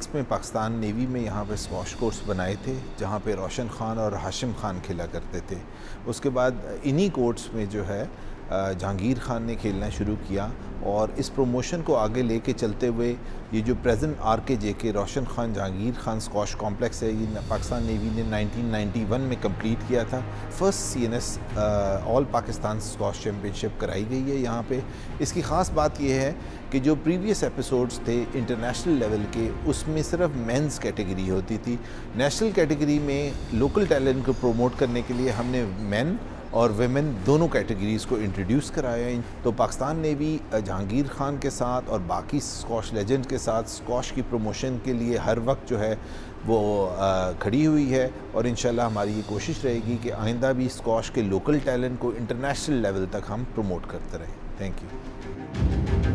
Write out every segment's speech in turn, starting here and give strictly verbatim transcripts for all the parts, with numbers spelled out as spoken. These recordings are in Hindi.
सिक्स में पाकिस्तान नेवी में यहाँ पे स्क्वाश कोर्ट्स बनाए थे, जहाँ पे रोशन ख़ान और हाशिम ख़ान खेला करते थे। उसके बाद इन्हीं कोर्ट्स में जो है जहांगीर ख़ान ने खेलना शुरू किया और इस प्रमोशन को आगे लेके चलते हुए ये जो प्रेजेंट आर के जे के रोशन ख़ान जहांगीर ख़ान स्क्वाश कॉम्प्लेक्स है, ये पाकिस्तान नेवी ने नाइनटीन नाइंटी वन में कंप्लीट किया था। First C N S all Pakistan squash championship कराई गई है यहाँ पे। इसकी ख़ास बात यह है कि जो प्रीवियस एपिसोड्स थे इंटरनेशनल लेवल के, उसमें सिर्फ मेंस कैटेगरी होती थी। नेशनल कैटेगरी में लोकल टैलेंट को प्रमोट करने के लिए हमने मेन और वेमेन दोनों कैटेगरीज़ को इंट्रोड्यूस कराया है। तो पाकिस्तान नेवी जहांगीर ख़ान के साथ और बाकी स्क्वाश लेजेंड के साथ स्क्वाश की प्रमोशन के लिए हर वक्त जो है वो खड़ी हुई है और इंशाल्लाह हमारी ये कोशिश रहेगी कि आइंदा भी स्क्वाश के लोकल टैलेंट को इंटरनेशनल लेवल तक हम प्रमोट करते रहें। Thank you.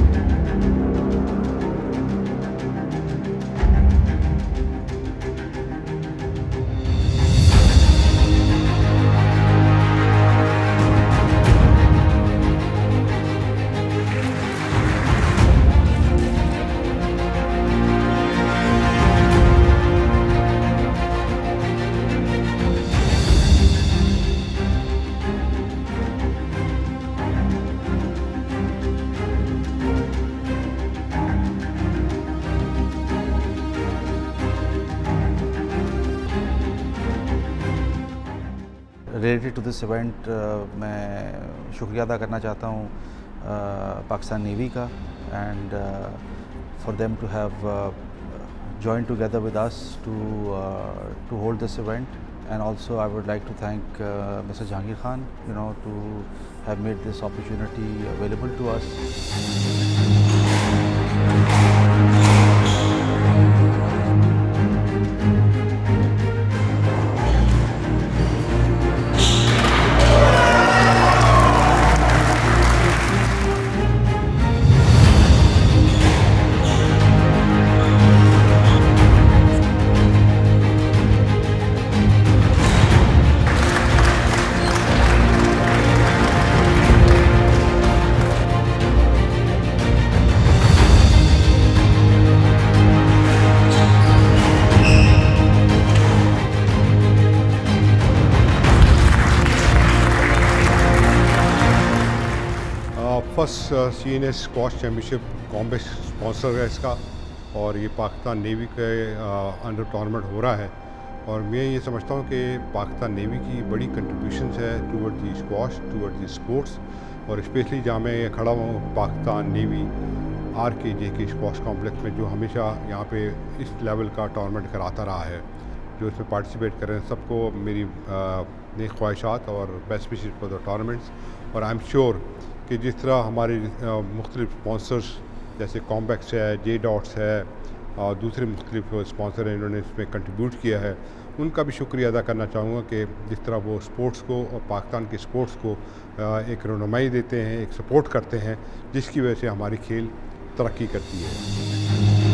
Related to this event मैं शुक्रिया अदा करना चाहता हूँ पाकिस्तान नेवी का and for them to have joined together with us to uh, to hold this event, and also I would like to thank uh, Mister Jahangir Khan, you know, to have made this opportunity available to us. First C N S squash championship कॉम्बेस स्पॉन्सर है इसका, और ये पाकिस्तान नेवी के अंडर टूर्नामेंट हो रहा है। और मैं ये समझता हूँ कि पाकिस्तान नेवी की बड़ी कंट्रीब्यूशंस है toward the squash, toward the sports, और स्पेशली जहाँ मैं खड़ा हूँ पाकिस्तान नेवी आर के जे के स्क्वाश कॉम्प्लेक्स में, जो हमेशा यहाँ पे इस लेवल का टूर्नामेंट कराता रहा है। जो इसमें पार्टिसिपेट कर रहे हैं सबको मेरी नेक ख्वाहिशात और best wishes for the tournaments. और आई एम श्योर कि जिस तरह हमारे मुख्तलिफ स्पॉन्सर्स जैसे कॉम्बैक्स है, जे डॉट्स है और दूसरे मुख्तलिफ स्पॉन्सर हैं, इन्होंने इसमें कंट्रीब्यूट किया है, उनका भी शुक्रिया अदा करना चाहूँगा कि जिस तरह वो स्पोर्ट्स को और पाकिस्तान के स्पोर्ट्स को एक रहनुमाई देते हैं, एक सपोर्ट करते हैं, जिसकी वजह से हमारी खेल तरक्की करती है।